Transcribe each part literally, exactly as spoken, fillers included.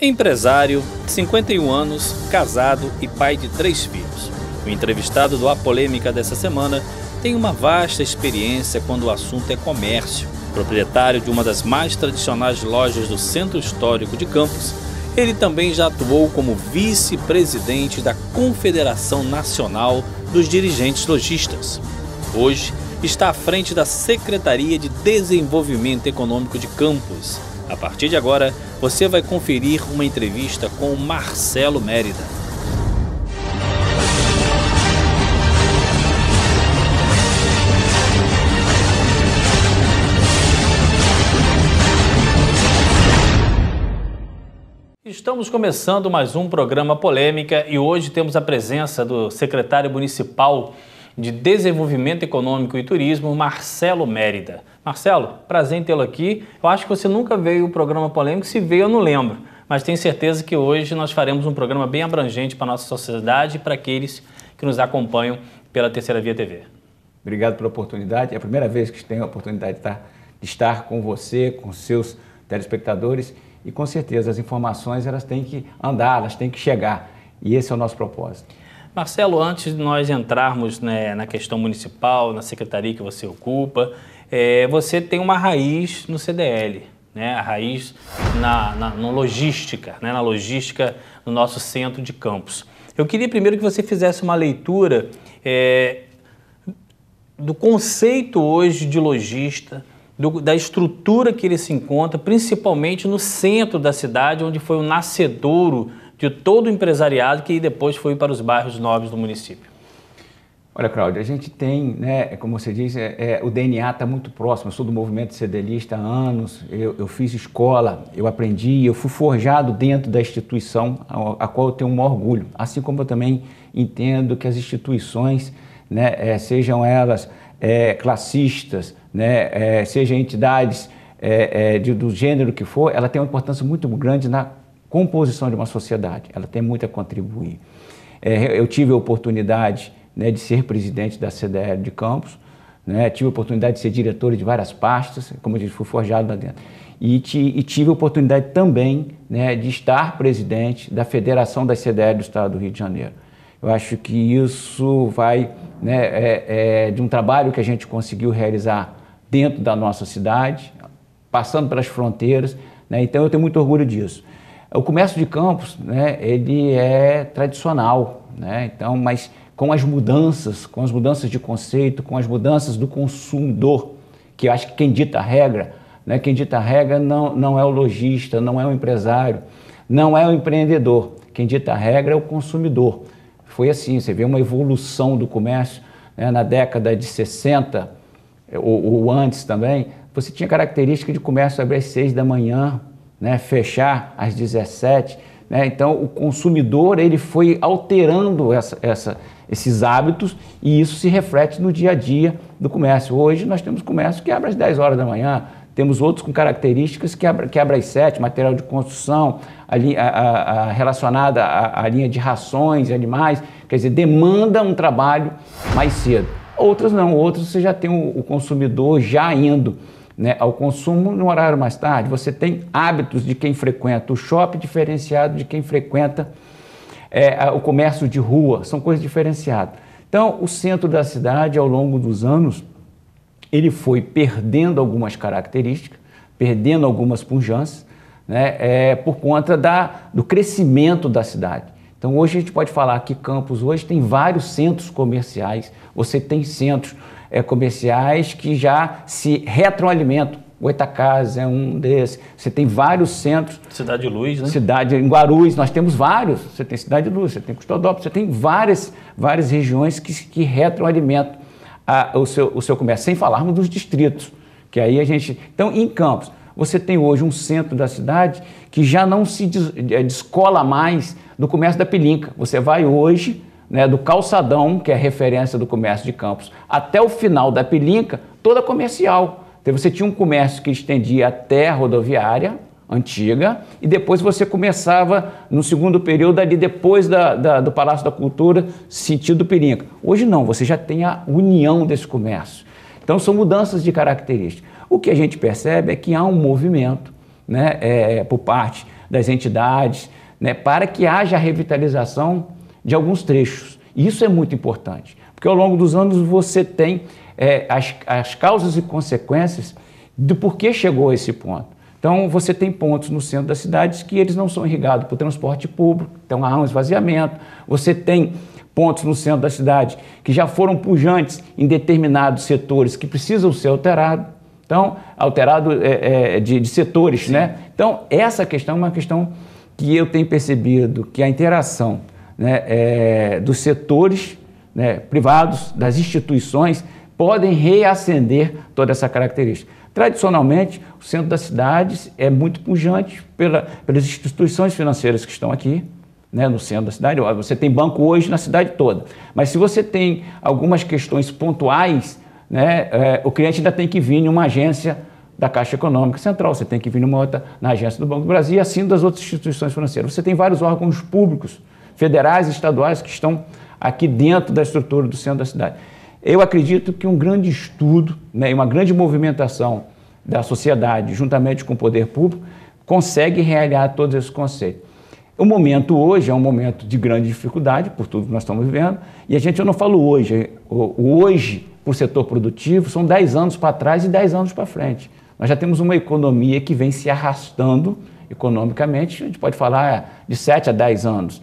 Empresário, cinquenta e um anos, casado e pai de três filhos. O entrevistado do A Polêmica dessa semana tem uma vasta experiência quando o assunto é comércio. Proprietário de uma das mais tradicionais lojas do Centro Histórico de Campos, ele também já atuou como vice-presidente da Confederação Nacional dos Dirigentes Lojistas. Hoje está à frente da Secretaria de Desenvolvimento Econômico de Campos. A partir de agora, você vai conferir uma entrevista com o Marcelo Mérida. Estamos começando mais um programa Polêmica e hoje temos a presença do secretário municipal de Desenvolvimento Econômico e Turismo, Marcelo Mérida. Marcelo, prazer em tê-lo aqui. Eu acho que você nunca veio ao programa Polêmico, se veio eu não lembro, mas tenho certeza que hoje nós faremos um programa bem abrangente para a nossa sociedade e para aqueles que nos acompanham pela Terceira Via T V. Obrigado pela oportunidade. É a primeira vez que tenho a oportunidade de estar, de estar com você, com seus telespectadores, e com certeza as informações elas têm que andar, elas têm que chegar, e esse é o nosso propósito. Marcelo, antes de nós entrarmos, né, na questão municipal, na secretaria que você ocupa, é, você tem uma raiz no C D L, né, a raiz na, na, na logística, né, na logística no nosso centro de Campos. Eu queria primeiro que você fizesse uma leitura é, do conceito hoje de lojista, do, da estrutura que ele se encontra, principalmente no centro da cidade, onde foi o nascedouro de todo o empresariado que depois foi para os bairros nobres do município. Olha, Cláudio, a gente tem, né, como você diz, é, é, o D N A está muito próximo. Eu sou do movimento CDLista há anos, eu, eu fiz escola, eu aprendi, eu fui forjado dentro da instituição a, a qual eu tenho um maior orgulho. Assim como eu também entendo que as instituições, né, é, sejam elas é, classistas, né, é, sejam entidades é, é, de, do gênero que for, ela tem uma importância muito grande na composição de uma sociedade, ela tem muito a contribuir. É, eu tive a oportunidade, né, de ser presidente da C D L de Campos, né, tive a oportunidade de ser diretor de várias pastas, como eu disse, fui forjado lá dentro, e, ti, e tive a oportunidade também, né, de estar presidente da Federação das C D L do Estado do Rio de Janeiro. Eu acho que isso vai, né, é, é, de um trabalho que a gente conseguiu realizar dentro da nossa cidade, passando pelas fronteiras, né, então eu tenho muito orgulho disso. O comércio de Campos, né, ele é tradicional, né, então, mas com as mudanças, com as mudanças de conceito, com as mudanças do consumidor, que eu acho que quem dita a regra, né, quem dita a regra não, não é o lojista, não é o empresário, não é o empreendedor, quem dita a regra é o consumidor. Foi assim, você vê uma evolução do comércio, né, na década de sessenta, ou, ou antes também, você tinha característica de comércio abrir às seis da manhã, né, fechar às dezessete, né, então o consumidor ele foi alterando essa, essa, esses hábitos e isso se reflete no dia a dia do comércio. Hoje nós temos comércio que abre às dez horas da manhã, temos outros com características que abre, que abre às sete, material de construção, a, a, a, relacionada à, à linha de rações, animais, quer dizer, demanda um trabalho mais cedo. Outras não, outras você já tem o, o consumidor já indo, né, ao consumo no horário mais tarde. Você tem hábitos de quem frequenta o shopping diferenciado de quem frequenta é, o comércio de rua, são coisas diferenciadas. Então, o centro da cidade, ao longo dos anos, ele foi perdendo algumas características, perdendo algumas pujanças, né, é, por conta da, do crescimento da cidade. Então, hoje a gente pode falar que Campos hoje tem vários centros comerciais, você tem centros É, comerciais que já se retroalimentam. O Goitacazes é um desses. Você tem vários centros. Cidade de Luz, né? Cidade, em Guarulhos, nós temos vários. Você tem Cidade de Luz, você tem Custodópolis, você tem várias, várias regiões que, que retroalimentam a, o, seu, o seu comércio, sem falarmos dos distritos. Que aí a gente... Então, em Campos, você tem hoje um centro da cidade que já não se des, descola mais do comércio da Pelinca. Você vai hoje... Né, do calçadão, que é a referência do comércio de Campos, até o final da Pelinca, toda comercial. Então, você tinha um comércio que estendia até a rodoviária antiga e depois você começava no segundo período ali depois da, da, do Palácio da Cultura, sentido Pelinca. Hoje não, você já tem a união desse comércio. Então, são mudanças de características. O que a gente percebe é que há um movimento, né, é, por parte das entidades, né, para que haja a revitalização de alguns trechos. Isso é muito importante, porque ao longo dos anos você tem é, as, as causas e consequências do porquê chegou a esse ponto. Então você tem pontos no centro das cidades que eles não são irrigados por transporte público, então há um esvaziamento. Você tem pontos no centro da cidade que já foram pujantes em determinados setores que precisam ser alterados. Então, alterado é, é, de, de setores, Sim. né? Então, essa questão é uma questão que eu tenho percebido que a interação, né, é, dos setores, né, privados, das instituições, podem reacender toda essa característica. Tradicionalmente, o centro das cidades é muito pujante pela, pelas instituições financeiras que estão aqui, né, no centro da cidade. Você tem banco hoje na cidade toda, mas se você tem algumas questões pontuais, né, é, o cliente ainda tem que vir em uma agência da Caixa Econômica Central, você tem que vir numa outra, na agência do Banco do Brasil e assim das outras instituições financeiras. Você tem vários órgãos públicos, federais e estaduais, que estão aqui dentro da estrutura do centro da cidade. Eu acredito que um grande estudo, né, e uma grande movimentação da sociedade, juntamente com o poder público, consegue realinhar todos esses conceitos. O momento hoje é um momento de grande dificuldade, por tudo que nós estamos vivendo, e a gente, eu não falo hoje, o hoje, para o setor produtivo, são dez anos para trás e dez anos para frente. Nós já temos uma economia que vem se arrastando economicamente, a gente pode falar de sete a dez anos.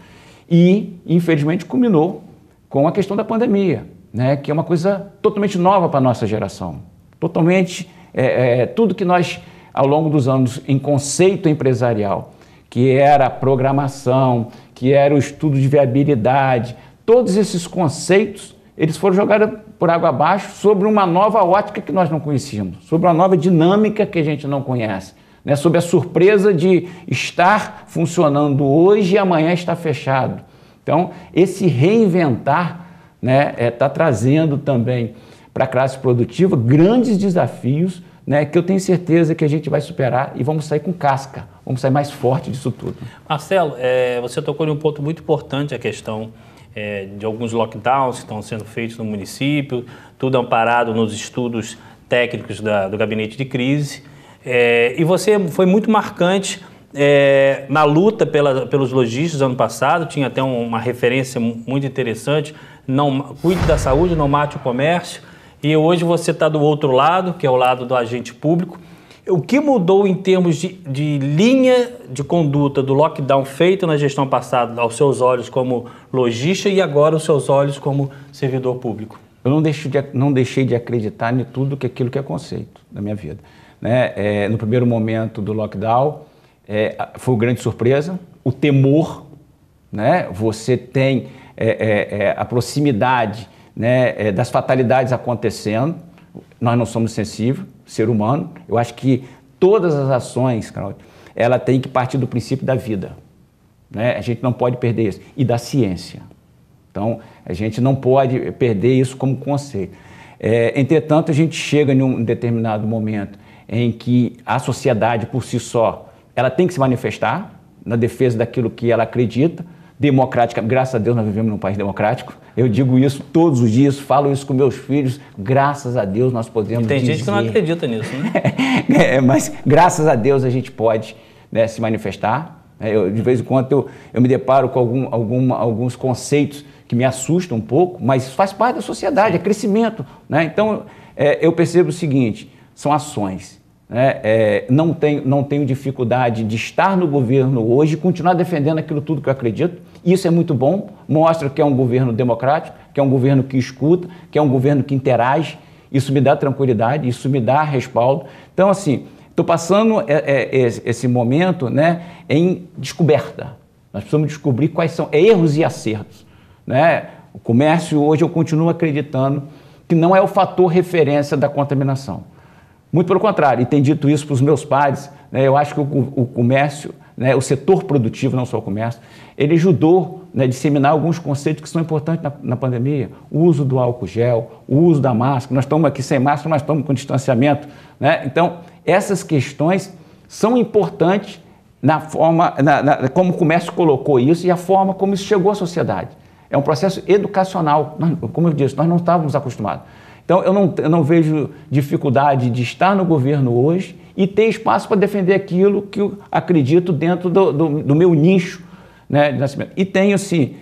E, infelizmente, culminou com a questão da pandemia, né, que é uma coisa totalmente nova para a nossa geração. Totalmente, é, é, tudo que nós, ao longo dos anos, em conceito empresarial, que era a programação, que era o estudo de viabilidade, todos esses conceitos, eles foram jogados por água abaixo sobre uma nova ótica que nós não conhecíamos, sobre uma nova dinâmica que a gente não conhece, né? Sobre a surpresa de estar funcionando hoje e amanhã estar fechado. Então, esse reinventar, né, está trazendo também para a classe produtiva grandes desafios, né, que eu tenho certeza que a gente vai superar e vamos sair com casca, vamos sair mais forte disso tudo. Marcelo, é, você tocou em um ponto muito importante, a questão é, de alguns lockdowns que estão sendo feitos no município, tudo amparado nos estudos técnicos da, do gabinete de crise. É, e você foi muito marcante é, na luta pela, pelos lojistas ano passado, tinha até um, uma referência muito interessante, não, cuide da saúde, não mate o comércio, e hoje você está do outro lado, que é o lado do agente público. O que mudou em termos de, de linha de conduta do lockdown feito na gestão passada, aos seus olhos como lojista e agora aos seus olhos como servidor público? Eu não, deixo de, não deixei de acreditar em tudo que aquilo que é conceito da minha vida. Né? É, no primeiro momento do lockdown, é, foi uma grande surpresa, o temor, né? Você tem é, é, é, a proximidade, né, é, das fatalidades acontecendo, nós não somos sensíveis, ser humano, eu acho que todas as ações, Cláudio, ela tem que partir do princípio da vida, né? A gente não pode perder isso, e da ciência. Então, a gente não pode perder isso como conceito. É, entretanto, a gente chega em um determinado momento em que a sociedade, por si só, ela tem que se manifestar na defesa daquilo que ela acredita, democrática. Graças a Deus nós vivemos num país democrático. Eu digo isso todos os dias, falo isso com meus filhos. Graças a Deus nós podemos dizer... Tem gente que não acredita nisso, né? é, mas graças a Deus a gente pode, né, se manifestar. Eu, de vez em quando eu, eu me deparo com algum, algum, alguns conceitos que me assustam um pouco, mas isso faz parte da sociedade, é crescimento, né? Então, é, eu percebo o seguinte, são ações. Né? É, não, tenho, não tenho dificuldade de estar no governo hoje e continuar defendendo aquilo tudo que eu acredito. Isso é muito bom, mostra que é um governo democrático, que é um governo que escuta, que é um governo que interage. Isso me dá tranquilidade, isso me dá respaldo. Então, assim, estou passando é, é, esse momento, né, em descoberta. Nós precisamos descobrir quais são erros e acertos. Né? O comércio, hoje, eu continuo acreditando que não é o fator referência da contaminação. Muito pelo contrário, e tenho dito isso para os meus pares, né, eu acho que o, o comércio, né, o setor produtivo, não só o comércio, ele ajudou, né, a disseminar alguns conceitos que são importantes na, na pandemia. O uso do álcool gel, o uso da máscara, nós estamos aqui sem máscara, nós estamos com distanciamento. Né? Então, essas questões são importantes na forma, na, na, como o comércio colocou isso e a forma como isso chegou à sociedade. É um processo educacional, como eu disse, nós não estávamos acostumados. Então, eu não, eu não vejo dificuldade de estar no governo hoje e ter espaço para defender aquilo que eu acredito dentro do, do, do meu nicho, né, de nascimento. E tenho, assim,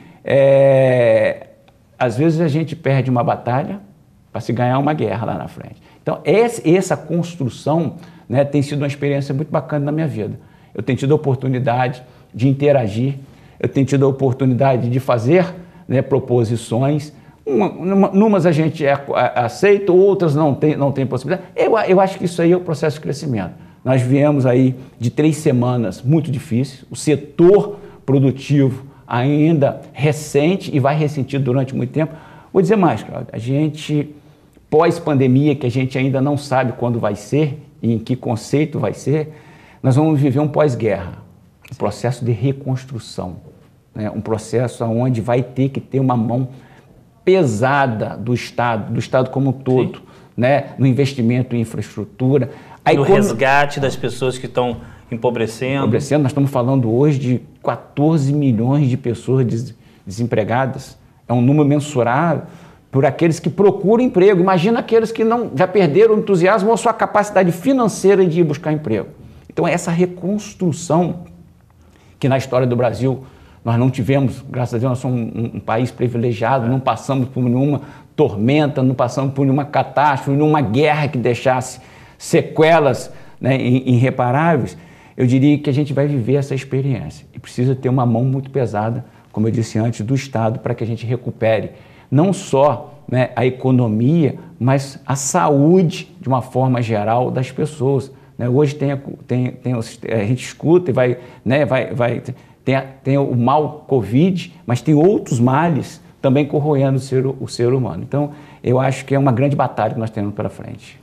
é, às vezes a gente perde uma batalha para se ganhar uma guerra lá na frente. Então, esse, essa construção, né, tem sido uma experiência muito bacana na minha vida. Eu tenho tido a oportunidade de interagir, eu tenho tido a oportunidade de fazer, né, proposições. Uma, numas a gente é, aceita, outras não tem, não tem possibilidade. Eu, eu acho que isso aí é o processo de crescimento. Nós viemos aí de três semanas muito difíceis, o setor produtivo ainda recente e vai ressentir durante muito tempo. Vou dizer mais, Cláudio, a gente, pós-pandemia, que a gente ainda não sabe quando vai ser e em que conceito vai ser, nós vamos viver um pós-guerra, um processo de reconstrução, né? Um processo onde vai ter que ter uma mão pesada do Estado, do Estado como um todo, né? No investimento em infraestrutura. No economia... resgate das pessoas que estão empobrecendo. Empobrecendo, nós estamos falando hoje de quatorze milhões de pessoas des desempregadas. É um número mensurável por aqueles que procuram emprego. Imagina aqueles que não, já perderam o entusiasmo ou a sua capacidade financeira de ir buscar emprego. Então, essa reconstrução que na história do Brasil nós não tivemos, graças a Deus, nós somos um, um país privilegiado, é. Não passamos por nenhuma tormenta, não passamos por nenhuma catástrofe, nenhuma guerra que deixasse sequelas, né, irreparáveis. Eu diria que a gente vai viver essa experiência e precisa ter uma mão muito pesada, como eu disse antes, do Estado para que a gente recupere não só, né, a economia, mas a saúde de uma forma geral das pessoas. Né? Hoje tem, tem, tem, a gente escuta e vai, né, vai, vai tem, tem o mal Covid, mas tem outros males também corroendo o ser, o ser humano. Então, eu acho que é uma grande batalha que nós temos pela frente.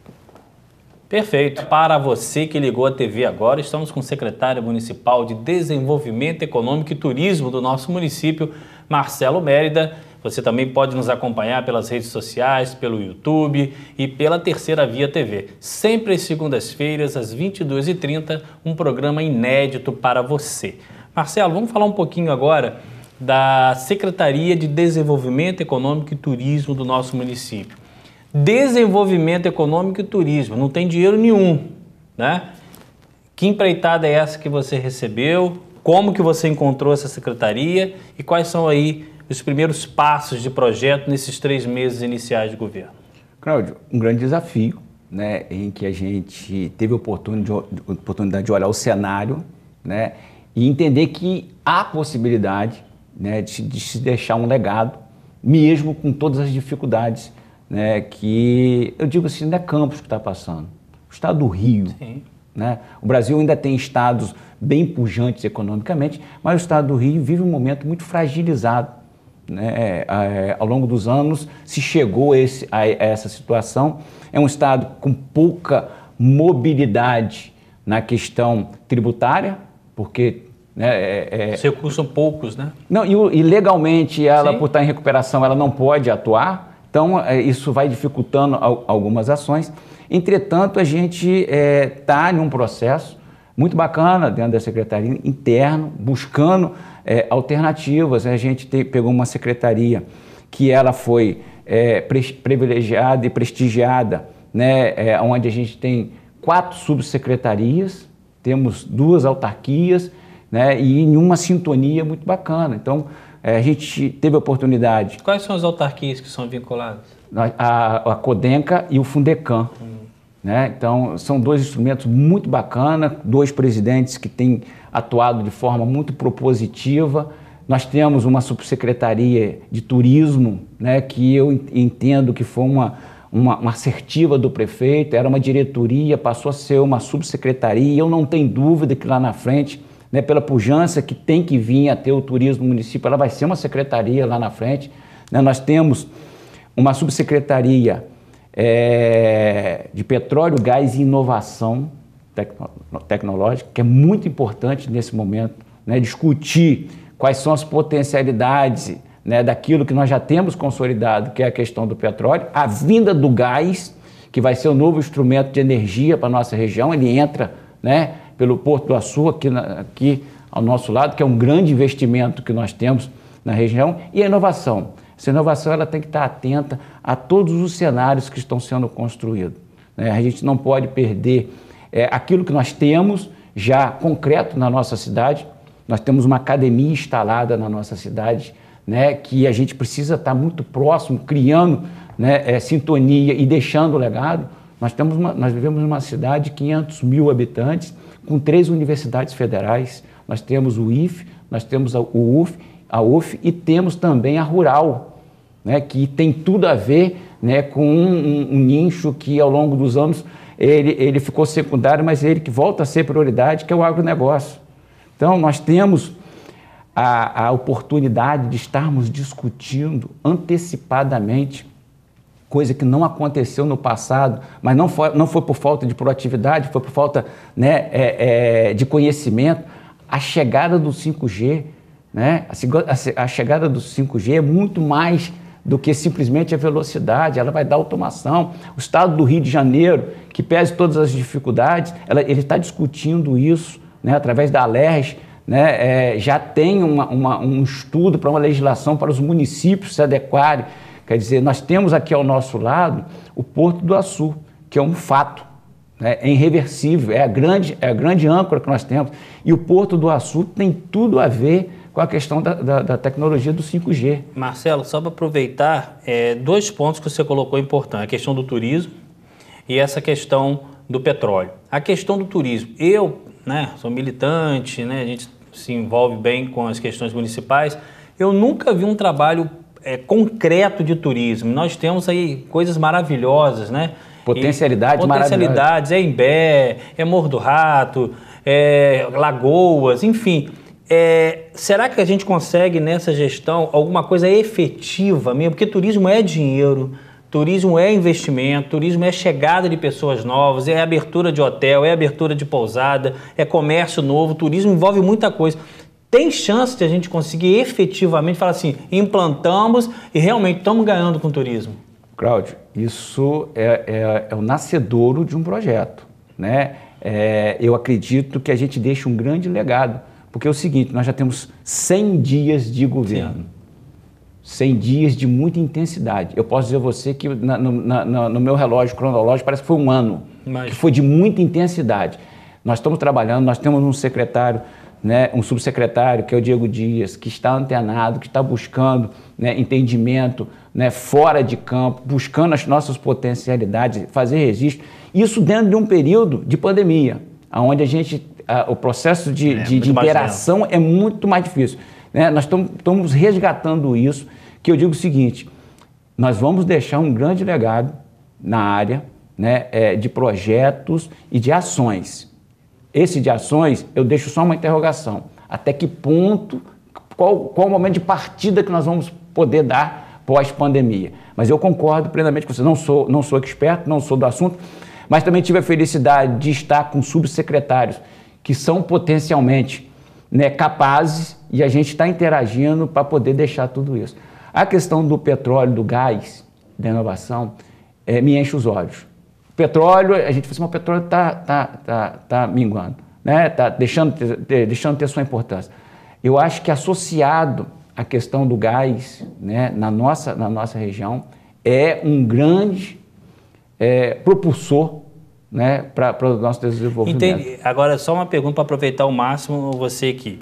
Perfeito. Para você que ligou a T V agora, estamos com o secretário municipal de Desenvolvimento Econômico e Turismo do nosso município, Marcelo Mérida. Você também pode nos acompanhar pelas redes sociais, pelo YouTube e pela Terceira Via T V. Sempre às segundas-feiras, às vinte e duas e trinta, um programa inédito para você. Marcelo, vamos falar um pouquinho agora da Secretaria de Desenvolvimento Econômico e Turismo do nosso município. Desenvolvimento Econômico e Turismo, não tem dinheiro nenhum, né? Que empreitada é essa que você recebeu? Como que você encontrou essa secretaria? E quais são aí os primeiros passos de projeto nesses três meses iniciais de governo? Cláudio, um grande desafio, né, em que a gente teve a oportunidade de olhar o cenário, né, e entender que há possibilidade, né, de, de se deixar um legado, mesmo com todas as dificuldades, né, que, eu digo assim, não é Campos que está passando, o estado do Rio. Sim. Né? O Brasil ainda tem estados bem pujantes economicamente, mas o estado do Rio vive um momento muito fragilizado. Né? É, ao longo dos anos se chegou a, esse, a, a essa situação. É um estado com pouca mobilidade na questão tributária, porque... Né, é, é... Os recursos são poucos, né? Não, e, e legalmente ela, Sim. por estar em recuperação, ela não pode atuar, então é, isso vai dificultando al, algumas ações. Entretanto, a gente está é, em um processo muito bacana dentro da secretaria, interno, buscando é, alternativas. A gente te, pegou uma secretaria que ela foi é, pre, privilegiada e prestigiada, né, é, onde a gente tem quatro subsecretarias, temos duas autarquias, né, e em uma sintonia muito bacana. Então, é, a gente teve a oportunidade... Quais são as autarquias que são vinculadas? A, a Codenca e o Fundecam. Hum. Né? Então, são dois instrumentos muito bacanas, dois presidentes que têm atuado de forma muito propositiva. Nós temos uma subsecretaria de turismo, né, que eu entendo que foi uma, uma, uma assertiva do prefeito, era uma diretoria, passou a ser uma subsecretaria. Eu não tenho dúvida que lá na frente, né, pela pujança que tem que vir a ter o turismo no município, ela vai ser uma secretaria lá na frente. Né? Nós temos uma subsecretaria é, de petróleo, gás e inovação tecno, tecnológica, que é muito importante nesse momento, né, discutir quais são as potencialidades, né, daquilo que nós já temos consolidado, que é a questão do petróleo, a vinda do gás, que vai ser o novo instrumento de energia para a nossa região. Ele entra, né, pelo Porto do Açu, aqui, na, aqui ao nosso lado, que é um grande investimento que nós temos na região, e a inovação. Essa inovação ela tem que estar atenta a todos os cenários que estão sendo construídos. Né? A gente não pode perder é, aquilo que nós temos já concreto na nossa cidade. Nós temos uma academia instalada na nossa cidade, né, que a gente precisa estar muito próximo, criando, né, é, sintonia e deixando o legado. Nós, temos uma, nós vivemos numa cidade de quinhentos mil habitantes, com três universidades federais. Nós temos o I F E, nós temos a, o U F, a U F e temos também a Rural, né, que tem tudo a ver, né, com um, um, um nicho que ao longo dos anos ele, ele ficou secundário, mas ele que volta a ser prioridade, que é o agronegócio. Então, nós temos a, a oportunidade de estarmos discutindo antecipadamente, coisa que não aconteceu no passado, mas não foi, não foi por falta de proatividade, foi por falta, né, é, é, de conhecimento, a chegada do cinco G, né, a, a chegada do cinco G é muito mais do que simplesmente a velocidade, ela vai dar automação. O estado do Rio de Janeiro, que pese todas as dificuldades, ela, ele está discutindo isso, né, através da Alerj, né, é, já tem uma, uma, um estudo para uma legislação para os municípios se adequarem. Quer dizer, nós temos aqui ao nosso lado o Porto do Açu, que é um fato, né, é irreversível, é a, grande, é a grande âncora que nós temos. E o Porto do Açu tem tudo a ver com a questão da, da, da tecnologia do cinco G. Marcelo, só para aproveitar, é, dois pontos que você colocou importantes, a questão do turismo e essa questão do petróleo. A questão do turismo, eu, né, sou militante, né, a gente se envolve bem com as questões municipais, eu nunca vi um trabalho é, concreto de turismo. Nós temos aí coisas maravilhosas, né? Potencialidades maravilhosas. Potencialidades, é Imbé, é Morro do Rato, é Lagoas, enfim. É, será que a gente consegue nessa gestão alguma coisa efetiva mesmo? Porque turismo é dinheiro, turismo é investimento, turismo é chegada de pessoas novas, é abertura de hotel, é abertura de pousada, é comércio novo, turismo envolve muita coisa. Tem chance de a gente conseguir efetivamente falar assim, implantamos e realmente estamos ganhando com o turismo? Cláudio, isso é, é, é o nascedouro de um projeto, né? É, eu acredito que a gente deixa um grande legado, porque é o seguinte, nós já temos cem dias de governo. Sim. cem dias de muita intensidade. Eu posso dizer a você que na, na, na, no meu relógio cronológico parece que foi um ano, Mas... que foi de muita intensidade. Nós estamos trabalhando, nós temos um secretário, né, um subsecretário, que é o Diego Dias, que está antenado, que está buscando, né, entendimento, né, fora de campo, buscando as nossas potencialidades, fazer registro. Isso dentro de um período de pandemia, onde a gente, a, o processo de, é, de, de interação é muito mais difícil. Né? Nós estamos resgatando isso, que eu digo o seguinte, nós vamos deixar um grande legado na área, né, é, de projetos e de ações. Esse de ações, eu deixo só uma interrogação. Até que ponto, qual, qual o momento de partida que nós vamos poder dar pós-pandemia? Mas eu concordo plenamente com você. Não sou, não sou expert, não sou do assunto, mas também tive a felicidade de estar com subsecretários que são potencialmente, né, capazes, e a gente está interagindo para poder deixar tudo isso. A questão do petróleo, do gás, da inovação, é, me enche os olhos. Petróleo, a gente fala assim, mas o petróleo está tá, tá, tá minguando, né? Tá deixando, ter, deixando ter sua importância. Eu acho que associado à questão do gás, né, na, nossa, na nossa região, é um grande é, propulsor, né, para o nosso desenvolvimento. Entendi. Agora, só uma pergunta para aproveitar ao máximo você aqui.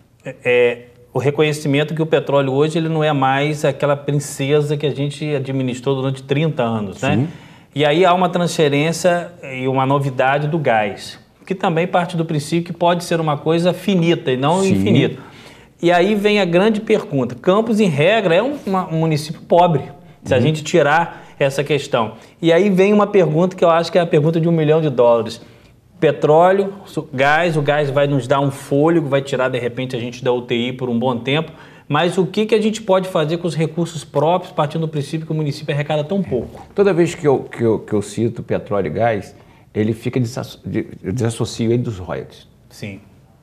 É, o reconhecimento que o petróleo hoje ele não é mais aquela princesa que a gente administrou durante trinta anos, né? Sim. E aí há uma transferência e uma novidade do gás, que também parte do princípio que pode ser uma coisa finita e não Sim. infinita. E aí vem a grande pergunta. Campos, em regra, é um, uma, um município pobre, se uhum. a gente tirar essa questão. E aí vem uma pergunta que eu acho que é a pergunta de um milhão de dólares. Petróleo, gás, o gás vai nos dar um fôlego, vai tirar de repente a gente da U T I por um bom tempo, mas o que, que a gente pode fazer com os recursos próprios, partindo do princípio que o município arrecada tão pouco? Toda vez que eu, que eu, que eu cito petróleo e gás, ele fica desasso... eu desassocio ele dos royalties. Sim.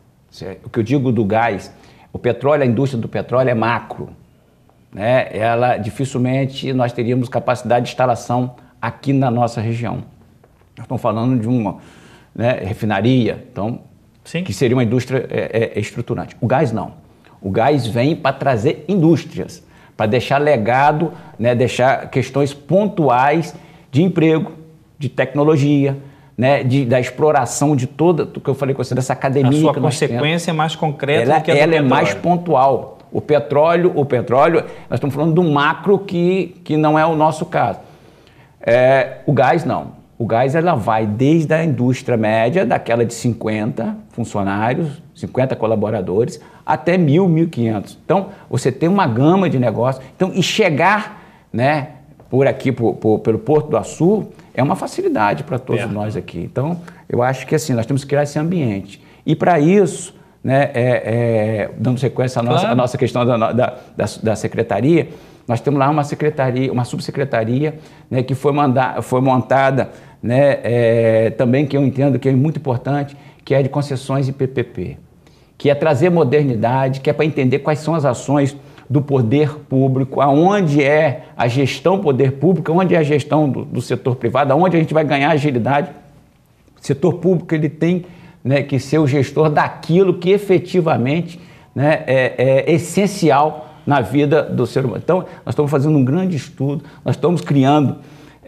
O que eu digo do gás, o petróleo, a indústria do petróleo é macro, né? Ela, dificilmente nós teríamos capacidade de instalação aqui na nossa região. Nós estamos falando de uma, né, refinaria, então, Sim. que seria uma indústria é, é, estruturante. O gás não. O gás vem para trazer indústrias, para deixar legado, né, deixar questões pontuais de emprego, de tecnologia, né, de, da exploração de toda, do que eu falei com você, dessa academia. A sua que nós consequência temos. é mais concreta ela, do que a do Ela é petróleo. mais pontual. O petróleo, o petróleo, nós estamos falando do macro que, que não é o nosso caso. É, o gás não. O gás ela vai desde a indústria média, daquela de cinquenta funcionários, cinquenta colaboradores, até mil, mil e quinhentos. Então, você tem uma gama de negócios. Então, e chegar, né, por aqui, por, por, pelo Porto do Açu, é uma facilidade para todos é. nós aqui. Então, eu acho que assim, nós temos que criar esse ambiente. E para isso, né, é, é, dando sequência à nossa, claro. à nossa questão da, da, da, da secretaria, nós temos lá uma secretaria, uma subsecretaria, né, que foi, mandar, foi montada, né, é, também que eu entendo que é muito importante, que é de concessões e P P P, que é trazer modernidade, que é para entender quais são as ações do poder público, aonde é a gestão poder público, onde é a gestão do, do setor privado, aonde a gente vai ganhar agilidade. O setor público ele tem, né, que ser o gestor daquilo que efetivamente, né, é, é essencial na vida do ser humano. Então, nós estamos fazendo um grande estudo, nós estamos criando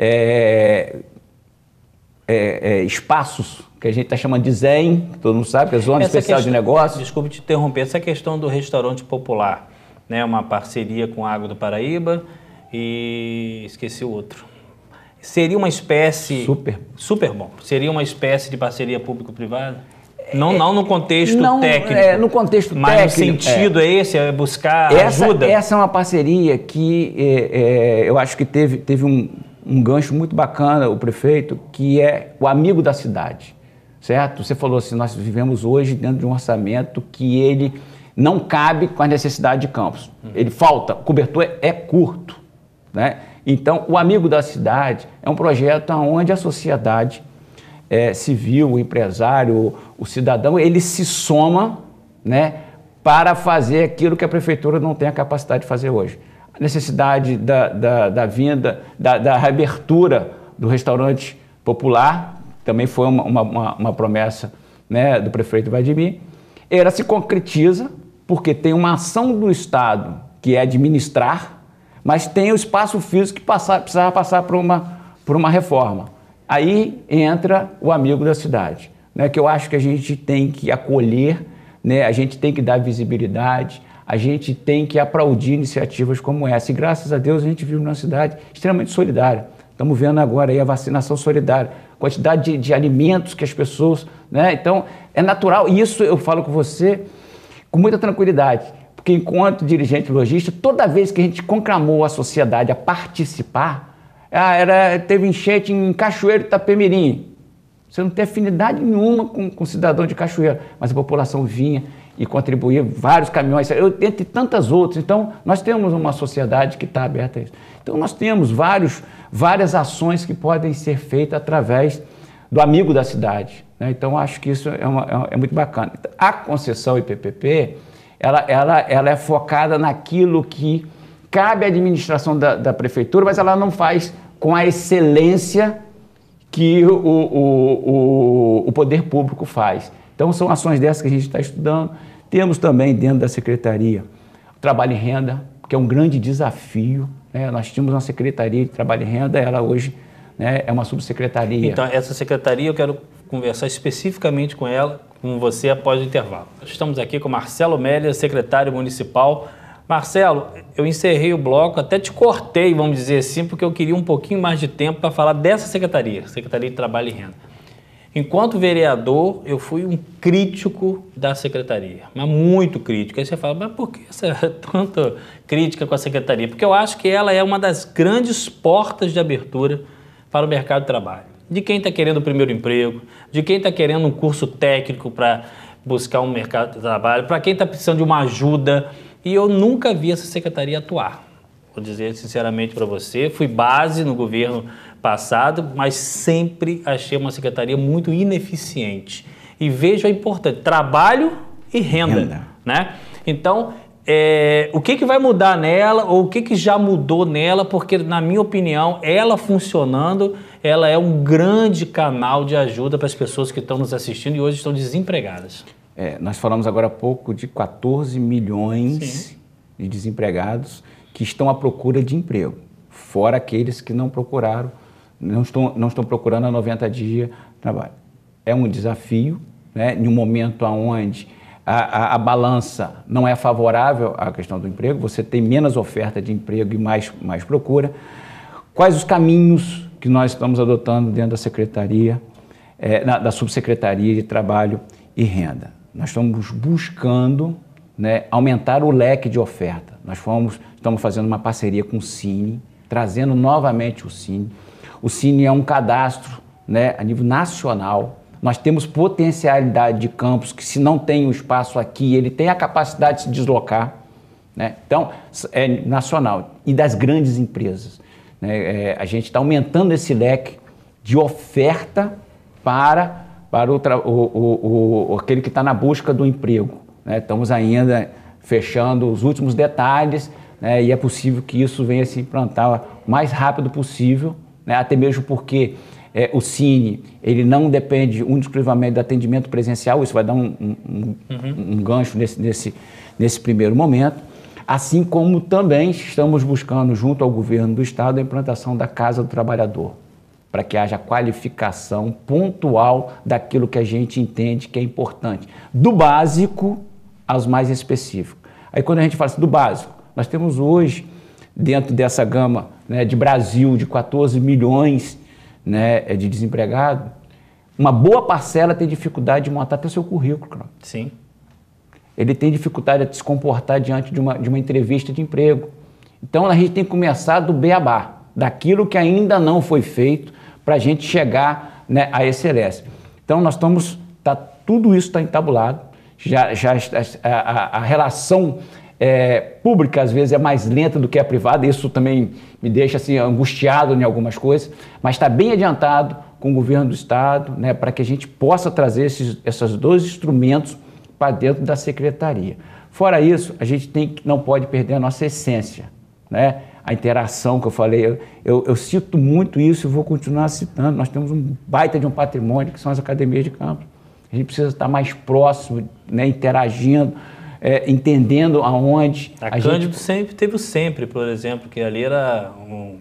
é, é, é, espaços que a gente está chamando de Zen, que todo mundo sabe, que é Zona Essa Especial questão, de Negócios. Desculpe te interromper, essa questão do restaurante popular, né, uma parceria com a Água do Paraíba e esqueci o outro. Seria uma espécie... Super. Super bom. Seria uma espécie de parceria público-privada? Não, não no contexto não, técnico. É, no contexto mas técnico. Mas o sentido é, é esse, é buscar essa, ajuda? Essa é uma parceria que é, é, eu acho que teve, teve um, um gancho muito bacana, o prefeito, que é o amigo da cidade, certo? Você falou assim, nós vivemos hoje dentro de um orçamento que ele não cabe com a necessidade de Campos. Uhum. Ele falta, o cobertor é, é curto, né? Então, o Amigo da Cidade é um projeto onde a sociedade é, civil, o empresário, o, o cidadão, ele se soma, né, para fazer aquilo que a prefeitura não tem a capacidade de fazer hoje. A necessidade da, da, da vinda, da, da reabertura do restaurante popular, também foi uma, uma, uma promessa, né, do prefeito Vladimir. Ela se concretiza porque tem uma ação do Estado que é administrar, mas tem o espaço físico que passar, precisava passar por uma, por uma reforma. Aí entra o Amigo da Cidade, né, que eu acho que a gente tem que acolher, né, a gente tem que dar visibilidade, a gente tem que aplaudir iniciativas como essa. E graças a Deus a gente vive numa cidade extremamente solidária. Estamos vendo agora aí a vacinação solidária, quantidade de, de alimentos que as pessoas... Né, então, é natural. E isso eu falo com você com muita tranquilidade. Porque enquanto dirigente logístico, toda vez que a gente conclamou a sociedade a participar, ah, era, teve enchente em Cachoeiro de Itapemirim. Você não tem afinidade nenhuma com, com o cidadão de Cachoeiro, mas a população vinha e contribuía, vários caminhões, eu, entre tantas outras. Então, nós temos uma sociedade que está aberta a isso. Então, nós temos vários, várias ações que podem ser feitas através do Amigo da Cidade, né? Então, acho que isso é, uma, é muito bacana. A concessão I P P P, ela, ela, ela é focada naquilo que cabe à administração da, da prefeitura, mas ela não faz com a excelência que o, o, o, o poder público faz. Então, são ações dessas que a gente está estudando. Temos também dentro da secretaria o trabalho em renda, que é um grande desafio, né? Nós tínhamos uma secretaria de trabalho em renda, ela hoje, né, é uma subsecretaria. Então, essa secretaria eu quero conversar especificamente com ela, com você após o intervalo. Nós estamos aqui com Marcelo Meller, secretário municipal. Marcelo, eu encerrei o bloco, até te cortei, vamos dizer assim, porque eu queria um pouquinho mais de tempo para falar dessa secretaria, Secretaria de Trabalho e Renda. Enquanto vereador, eu fui um crítico da secretaria, mas muito crítico. Aí você fala, mas por que essa tanta crítica com a secretaria? Porque eu acho que ela é uma das grandes portas de abertura para o mercado de trabalho. De quem está querendo o primeiro emprego, de quem está querendo um curso técnico para buscar um mercado de trabalho, para quem está precisando de uma ajuda. E eu nunca vi essa secretaria atuar. Vou dizer sinceramente para você, fui base no governo passado, mas sempre achei uma secretaria muito ineficiente. E vejo a importância, trabalho e renda, renda. Né? Então, é, o que, que vai mudar nela, ou o que, que já mudou nela, porque, na minha opinião, ela funcionando, ela é um grande canal de ajuda para as pessoas que estão nos assistindo e hoje estão desempregadas. É, nós falamos agora há pouco de quatorze milhões Sim. de desempregados que estão à procura de emprego, fora aqueles que não procuraram, não estão, não estão procurando há noventa dias trabalho. É um desafio, né, em um momento onde a, a, a balança não é favorável à questão do emprego, você tem menos oferta de emprego e mais, mais procura. Quais os caminhos que nós estamos adotando dentro da Secretaria, é, na, da Subsecretaria de Trabalho e Renda? Nós estamos buscando, né, aumentar o leque de oferta. Nós fomos, estamos fazendo uma parceria com o Cine, trazendo novamente o Cine. O Cine é um cadastro, né, a nível nacional. Nós temos potencialidade de campos que, se não tem um espaço aqui, ele tem a capacidade de se deslocar, né? Então, é nacional. E das grandes empresas, né? É, a gente está aumentando esse leque de oferta para, para o, o, o, aquele que está na busca do emprego, né? Estamos ainda fechando os últimos detalhes, né? E é possível que isso venha se implantar o mais rápido possível, né? Até mesmo porque É, o Cine, ele não depende exclusivamente do atendimento presencial, isso vai dar um, um, um, uhum. um gancho nesse, nesse, nesse primeiro momento, assim como também estamos buscando, junto ao governo do Estado, a implantação da Casa do Trabalhador, para que haja qualificação pontual daquilo que a gente entende que é importante, do básico aos mais específicos. Aí quando a gente fala assim, do básico, nós temos hoje, dentro dessa gama, né, de Brasil, de quatorze milhões, né, de desempregado, uma boa parcela tem dificuldade de montar até o seu currículo. Sim. Ele tem dificuldade de se comportar diante de uma, de uma entrevista de emprego. Então, a gente tem que começar do beabá, daquilo que ainda não foi feito para a gente chegar, né, à excelência. Então, nós estamos, tá, tudo isso está entabulado, já, já a, a, a relação É, pública, às vezes, é mais lenta do que a privada, isso também me deixa assim, angustiado em algumas coisas, mas está bem adiantado com o governo do Estado, né, para que a gente possa trazer esses, esses dois instrumentos para dentro da Secretaria. Fora isso, a gente tem, não pode perder a nossa essência, né? A interação que eu falei, eu, eu, eu cito muito isso e vou continuar citando. Nós temos um baita de um patrimônio, que são as academias de campo. A gente precisa estar mais próximo, né, interagindo, É, entendendo aonde... A, a Cândido gente... sempre teve o Sempre, por exemplo, que ali era um,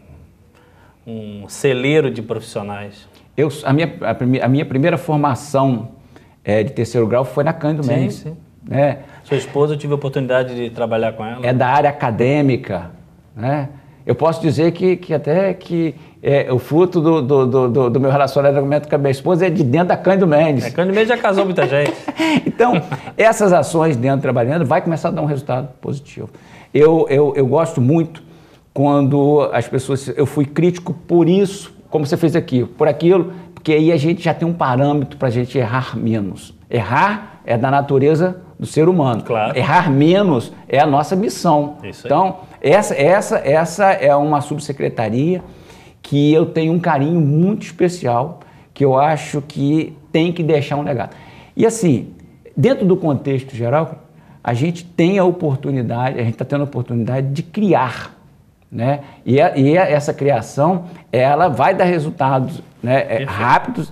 um celeiro de profissionais. Eu, a, minha, a, prime, a minha primeira formação é, de terceiro grau foi na Cândido sim, Mendes. Sim. Né? Sua esposa, eu tive a oportunidade de trabalhar com ela. É da área acadêmica, né? Eu posso dizer que, que até que é, o fruto do, do, do, do meu relacionamento com a minha esposa é de dentro da Cândido Mendes. É, Cândido Mendes já casou muita gente. Então, essas ações dentro trabalhando vai começar a dar um resultado positivo. Eu, eu, eu gosto muito quando as pessoas... Eu fui crítico por isso, como você fez aqui, por aquilo, porque aí a gente já tem um parâmetro para a gente errar menos. Errar é da natureza do ser humano. Claro. Errar menos é a nossa missão. Isso aí. Então, essa, essa, essa é uma subsecretaria que eu tenho um carinho muito especial, que eu acho que tem que deixar um legado. E assim, dentro do contexto geral, a gente tem a oportunidade, a gente está tendo a oportunidade de criar, né? E, a, e a, essa criação, ela vai dar resultados, né, rápidos,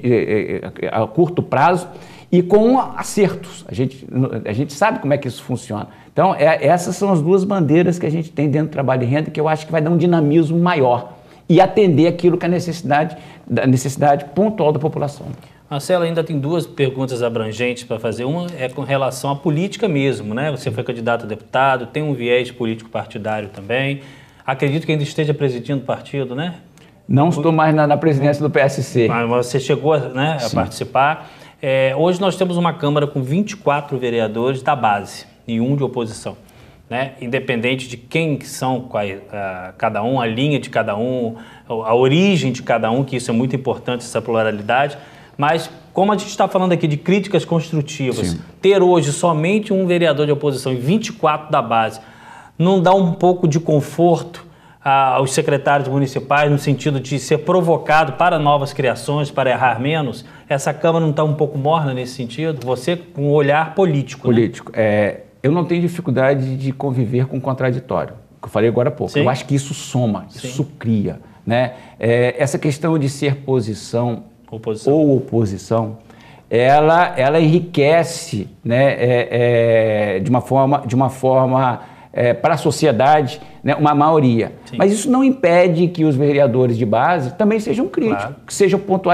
a curto prazo, e com acertos. A gente, a gente sabe como é que isso funciona. Então, é, essas são as duas bandeiras que a gente tem dentro do trabalho e renda, que eu acho que vai dar um dinamismo maior e atender aquilo que é a necessidade, a necessidade pontual da população. Marcelo, ainda tem duas perguntas abrangentes para fazer. Uma é com relação à política mesmo, né? Você foi candidato a deputado, tem um viés político partidário também. Acredito que ainda esteja presidindo o partido, né? Não estou mais na, na presidência do P S C. Mas você chegou, né, a participar. É, hoje nós temos uma Câmara com vinte e quatro vereadores da base e um de oposição, né? Independente de quem são qual, a, cada um, a linha de cada um, a origem de cada um, que isso é muito importante, essa pluralidade. Mas como a gente está falando aqui de críticas construtivas, sim, ter hoje somente um vereador de oposição e vinte e quatro da base, não dá um pouco de conforto aos secretários municipais, no sentido de ser provocado para novas criações, para errar menos? Essa Câmara não está um pouco morna nesse sentido? Você com um olhar político. Político. Né? É, eu não tenho dificuldade de conviver com o contraditório, que eu falei agora há pouco. Sim. Eu acho que isso soma, sim, isso cria. Né? É, essa questão de ser posição, oposição. ou oposição, ela, ela enriquece, né, é, é, de uma forma... De uma forma É, para a sociedade, né, uma maioria. Sim. Mas isso não impede que os vereadores de base também sejam críticos, claro, que sejam pontuais,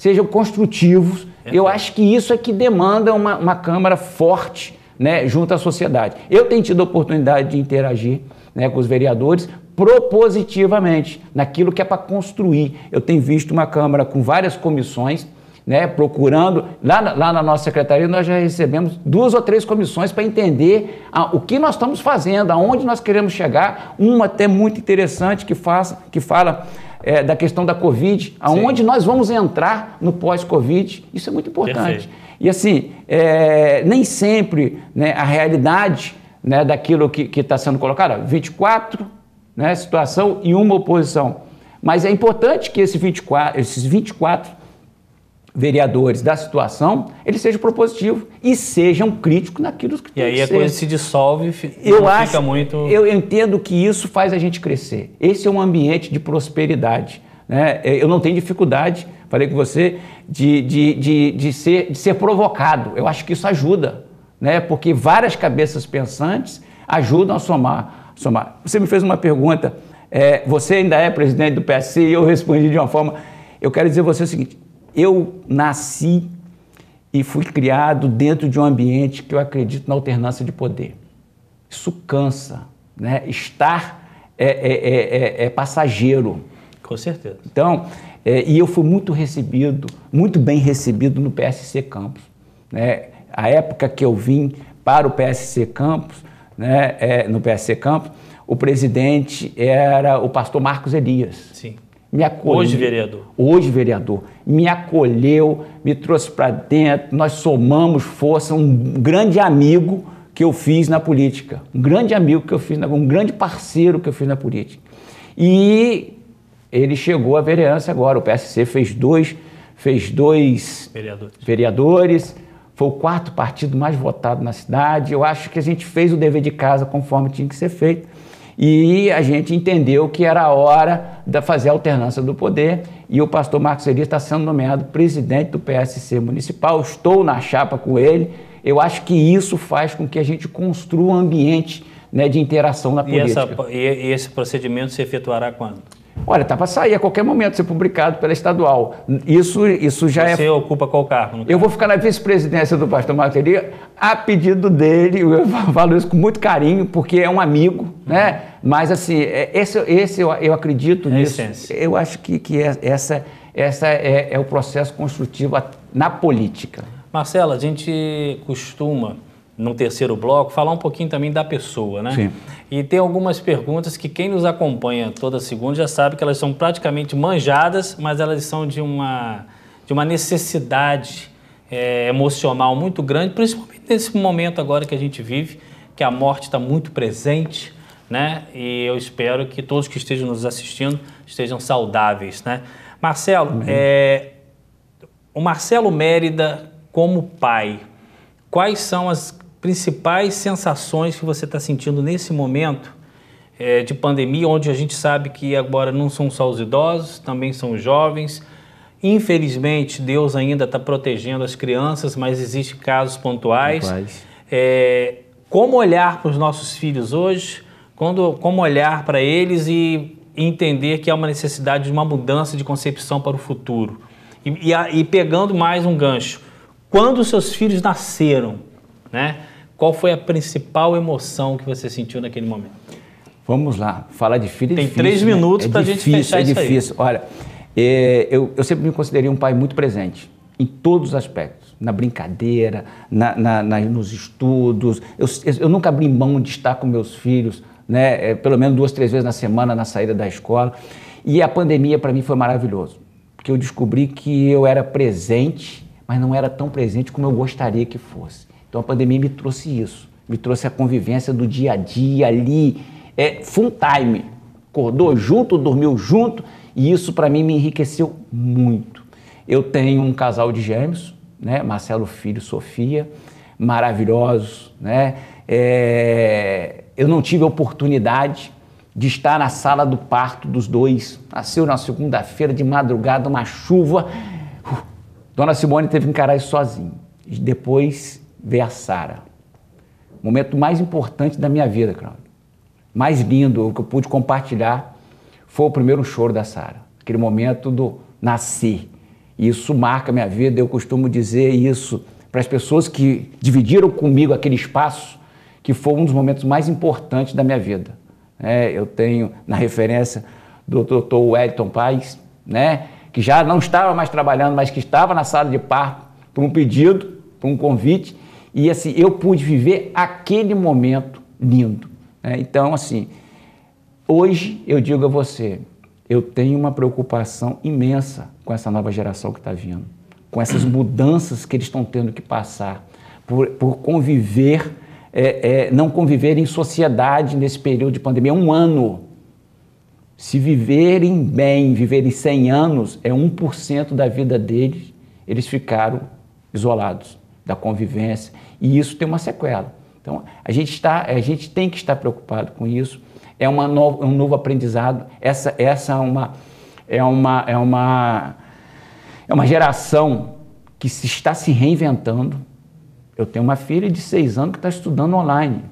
sejam construtivos. É. Eu acho que isso é que demanda uma, uma Câmara forte, né, junto à sociedade. Eu tenho tido a oportunidade de interagir, né, com os vereadores propositivamente, naquilo que é para construir. Eu tenho visto uma Câmara com várias comissões, né, procurando, lá na, lá na nossa secretaria nós já recebemos duas ou três comissões para entender a, o que nós estamos fazendo, aonde nós queremos chegar, uma até muito interessante que, faz, que fala é, da questão da Covid, aonde Sim. nós vamos entrar no pós-Covid, isso é muito importante. Perfeito. E assim, é, nem sempre, né, a realidade, né, daquilo que está sendo colocado, vinte e quatro, né, situação e uma oposição, mas é importante que esse vinte e quatro, esses vinte e quatro vereadores da situação, eles sejam propositivos e sejam críticos naquilo que tem que ser. E aí a coisa se dissolve, eu não acho, fica muito... Eu entendo que isso faz a gente crescer. Esse é um ambiente de prosperidade, né? Eu não tenho dificuldade, falei com você, de, de, de, de, ser, de ser provocado. Eu acho que isso ajuda, né? Porque várias cabeças pensantes ajudam a somar. somar. Você me fez uma pergunta, é, você ainda é presidente do P S C, e eu respondi de uma forma... Eu quero dizer a você o seguinte... Eu nasci e fui criado dentro de um ambiente que eu acredito na alternância de poder. Isso cansa, né? Estar é, é, é, é passageiro. Com certeza. Então, é, e eu fui muito recebido, muito bem recebido no P S C Campos, né? A época que eu vim para o P S C Campos, né, é, no P S C Campos, o presidente era o pastor Marcos Elias. Sim. Me acolheu, hoje vereador. Hoje vereador. Me acolheu, me trouxe para dentro, nós somamos força, um grande amigo que eu fiz na política, um grande amigo que eu fiz, na, um grande parceiro que eu fiz na política. E ele chegou à vereança agora, o P S C fez dois, fez dois vereadores. vereadores, foi o quarto partido mais votado na cidade. Eu acho que a gente fez o dever de casa conforme tinha que ser feito. E a gente entendeu que era a hora de fazer a alternância do poder e o pastor Marcos Elias está sendo nomeado presidente do P S C municipal. Estou na chapa com ele. Eu acho que isso faz com que a gente construa um ambiente, né, de interação na política. E, essa, e esse procedimento se efetuará quando? Olha, está para sair a qualquer momento, ser publicado pela estadual. Isso, isso já Você é... Você ocupa qual cargo? Eu cargo? vou ficar na vice-presidência do pastor Marcos Elias a pedido dele. Eu falo isso com muito carinho, porque é um amigo, uhum. né? Mas, assim, esse, esse eu, eu acredito é nisso. Essência. Eu acho que, que é, essa, essa é, é o processo construtivo na política. Marcelo, a gente costuma, no terceiro bloco, falar um pouquinho também da pessoa, né? Sim. E tem algumas perguntas que quem nos acompanha toda segunda já sabe que elas são praticamente manjadas, mas elas são de uma, de uma necessidade é, emocional muito grande, principalmente nesse momento agora que a gente vive, que a morte está muito presente, né? E eu espero que todos que estejam nos assistindo estejam saudáveis, né? Marcelo, uhum. é, o Marcelo Mérida como pai, quais são as principais sensações que você está sentindo nesse momento é, de pandemia, onde a gente sabe que agora não são só os idosos, também são os jovens. Infelizmente, Deus ainda está protegendo as crianças, mas existem casos pontuais. É, como olhar para os nossos filhos hoje, quando, como olhar para eles e entender que há uma necessidade de uma mudança de concepção para o futuro. E, e, e pegando mais um gancho, quando os seus filhos nasceram, né? Qual foi a principal emoção que você sentiu naquele momento? Vamos lá, falar de filho é Tem difícil. Tem três minutos né? para a é gente fechar é isso difícil. aí. É difícil. Olha, é, eu, eu sempre me considerei um pai muito presente, em todos os aspectos. Na brincadeira, na, na, na, nos estudos. Eu, eu nunca abri mão de estar com meus filhos, né? É, pelo menos duas, três vezes na semana na saída da escola. E a pandemia para mim foi maravilhoso, porque eu descobri que eu era presente, mas não era tão presente como eu gostaria que fosse. Então a pandemia me trouxe isso, me trouxe a convivência do dia a dia ali, é, full time, acordou junto, dormiu junto, e isso para mim me enriqueceu muito. Eu tenho um casal de gêmeos, né, Marcelo Filho e Sofia, maravilhosos, né? É, eu não tive a oportunidade de estar na sala do parto dos dois, nasceu na segunda-feira de madrugada, uma chuva, Dona Simone teve que encarar isso sozinha, e depois veio a Sara. O momento mais importante da minha vida, Cláudio. Mais lindo, o que eu pude compartilhar, foi o primeiro choro da Sara. Aquele momento do nascer. e isso marca a minha vida. Eu costumo dizer isso para as pessoas que dividiram comigo aquele espaço, que foi um dos momentos mais importantes da minha vida. É, eu tenho na referência do doutor Wellington Paes, né, que já não estava mais trabalhando, mas que estava na sala de parto por um pedido, por um convite, e assim, eu pude viver aquele momento lindo. Né? Então, assim, hoje eu digo a você, eu tenho uma preocupação imensa com essa nova geração que está vindo, com essas mudanças que eles estão tendo que passar, por, por conviver, é, é, não conviver em sociedade nesse período de pandemia. Um ano, se viverem bem, viverem cem anos, é um por cento da vida deles, eles ficaram isolados da convivência, e isso tem uma sequela. Então, a gente, está, a gente tem que estar preocupado com isso. É uma no, um novo aprendizado. Essa, essa é, uma, é, uma, é, uma, é uma geração que se está se reinventando. Eu tenho uma filha de seis anos que está estudando online.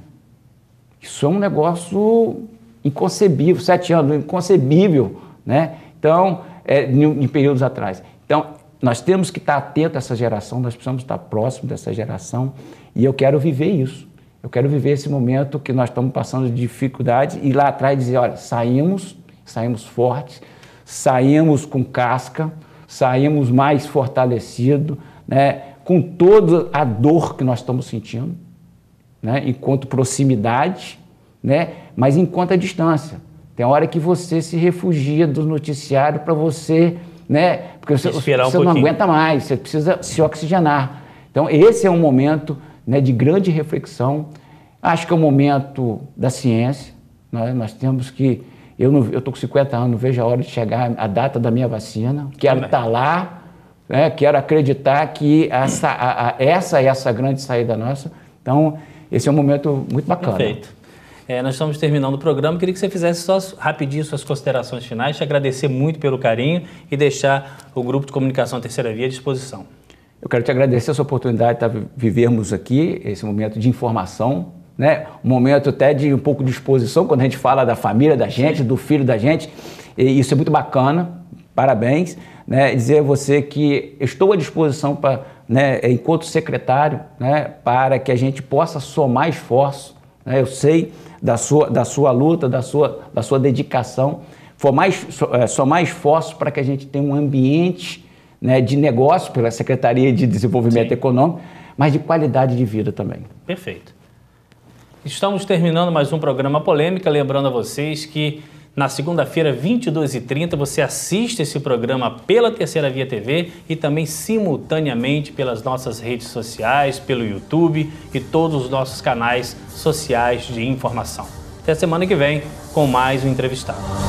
Isso é um negócio inconcebível, sete anos, inconcebível, né? Então, é, em, em períodos atrás. Então, nós temos que estar atentos a essa geração, nós precisamos estar próximos dessa geração, e eu quero viver isso. Eu quero viver esse momento que nós estamos passando de dificuldade e lá atrás dizer, olha, saímos, saímos fortes, saímos com casca, saímos mais fortalecidos, né, com toda a dor que nós estamos sentindo, né, enquanto proximidade, né, mas enquanto a distância. Tem hora que você se refugia do noticiário para você, né, porque você, você um não aguenta mais, você precisa se oxigenar. Então esse é um momento, né, de grande reflexão. Acho que é o momento da ciência. Nós, nós temos que... Eu estou com cinquenta anos, não vejo a hora de chegar a data da minha vacina. Quero estar lá, né, quero acreditar que essa, a, a, essa é essa grande saída nossa. Então, esse é um momento muito bacana. Perfeito. É, nós estamos terminando o programa. Queria que você fizesse só rapidinho suas considerações finais, te agradecer muito pelo carinho e deixar o Grupo de Comunicação Terceira Via à disposição. Eu quero te agradecer essa oportunidade de vivermos aqui, esse momento de informação, né? Um momento até de um pouco de exposição, quando a gente fala da família da gente, Sim. do filho da gente, e isso é muito bacana, parabéns, né? Dizer a você que estou à disposição, para, né, enquanto secretário, né, para que a gente possa somar esforços, né? Eu sei da sua, da sua luta, da sua, da sua dedicação, somar, somar esforços para que a gente tenha um ambiente, né, de negócio pela Secretaria de Desenvolvimento Sim. Econômico, mas de qualidade de vida também. Perfeito. Estamos terminando mais um programa Polêmica, lembrando a vocês que na segunda-feira, vinte e duas e trinta, você assiste esse programa pela Terceira Via T V e também simultaneamente pelas nossas redes sociais, pelo YouTube e todos os nossos canais sociais de informação. Até semana que vem com mais um entrevistado.